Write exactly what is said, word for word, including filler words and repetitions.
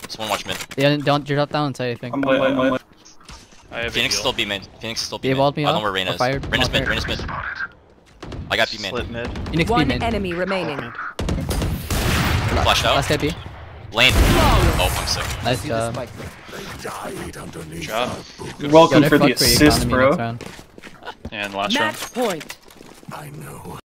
Someone watch mid. Yeah, don't drop down and say anything. I'm lit, I'm lit. I have Phoenix a still B mid. Phoenix still B They mid. walled me I don't off, know where Reyna or is. fired, Reyna's mid, not Reyna's mid. I got B mid. split mid. Phoenix B One mid. enemy remaining. Flashed out. Last A B. Lane. Oh, I'm sick. Nice job. Good job. You're welcome Gotta for the fuck for your assist, economy bro. next round. And last round. Match point. I know.